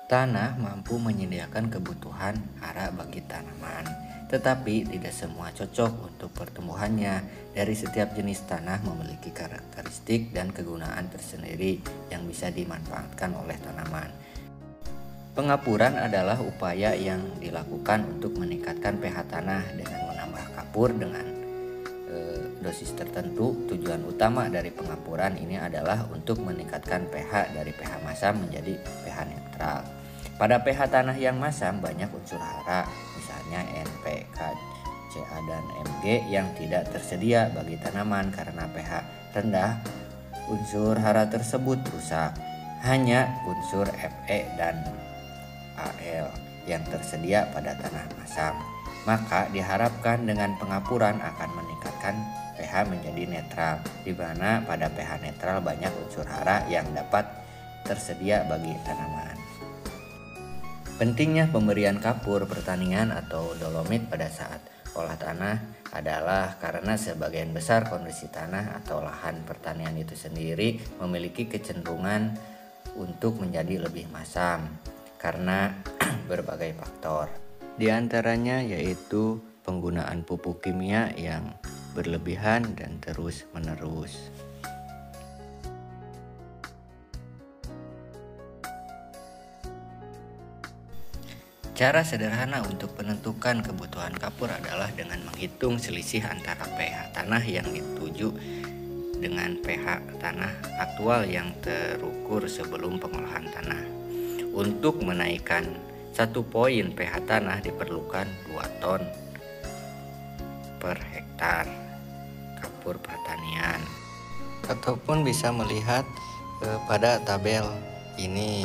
Tanah mampu menyediakan kebutuhan hara bagi tanaman, tetapi tidak semua cocok untuk pertumbuhannya. Dari setiap jenis tanah memiliki karakteristik dan kegunaan tersendiri yang bisa dimanfaatkan oleh tanaman. Pengapuran adalah upaya yang dilakukan untuk meningkatkan pH tanah dengan menambah kapur dengan dosis tertentu. Tujuan utama dari pengapuran ini adalah untuk meningkatkan pH dari pH masam menjadi pH netral. Pada pH tanah yang masam banyak unsur hara, misalnya N, P, K, Ca, dan Mg yang tidak tersedia bagi tanaman karena pH rendah. Unsur hara tersebut rusak. Hanya unsur Fe dan Al yang tersedia pada tanah masam. Maka diharapkan dengan pengapuran akan meningkatkan pH menjadi netral, di mana pada pH netral banyak unsur hara yang dapat tersedia bagi tanaman. Pentingnya pemberian kapur pertanian atau dolomit pada saat olah tanah adalah karena sebagian besar kondisi tanah atau lahan pertanian itu sendiri memiliki kecenderungan untuk menjadi lebih masam karena berbagai faktor. Di antaranya yaitu penggunaan pupuk kimia yang berlebihan dan terus-menerus. Cara sederhana untuk menentukan kebutuhan kapur adalah dengan menghitung selisih antara pH tanah yang dituju dengan pH tanah aktual yang terukur sebelum pengolahan tanah. Untuk menaikkan 1 poin pH tanah diperlukan 2 ton per hektar kapur pertanian. Ataupun bisa melihat pada tabel ini.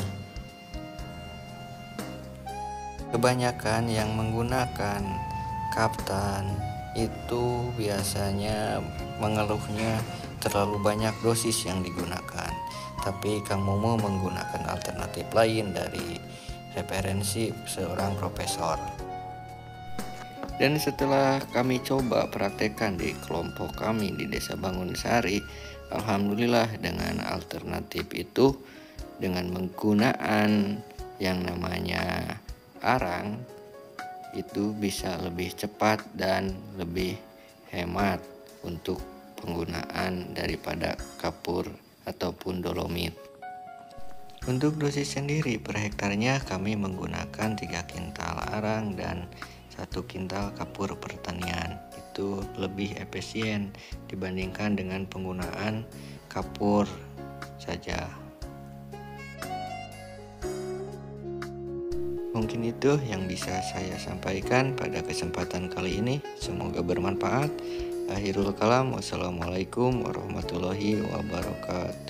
Kebanyakan yang menggunakan kaftan itu biasanya mengeluhnya terlalu banyak dosis yang digunakan. Tapi Kang Momo menggunakan alternatif lain dari referensi seorang profesor. Dan setelah kami coba praktekkan di kelompok kami di Desa Bangunsari, alhamdulillah dengan alternatif itu, dengan menggunakan yang namanya arang, itu bisa lebih cepat dan lebih hemat untuk penggunaan daripada kapur ataupun dolomit. Untuk dosis sendiri per hektarnya kami menggunakan 3 kintal arang dan 1 kintal kapur pertanian. Itu lebih efisien dibandingkan dengan penggunaan kapur saja. Mungkin itu yang bisa saya sampaikan pada kesempatan kali ini. Semoga bermanfaat. Akhirul kalam. Wassalamualaikum warahmatullahi wabarakatuh.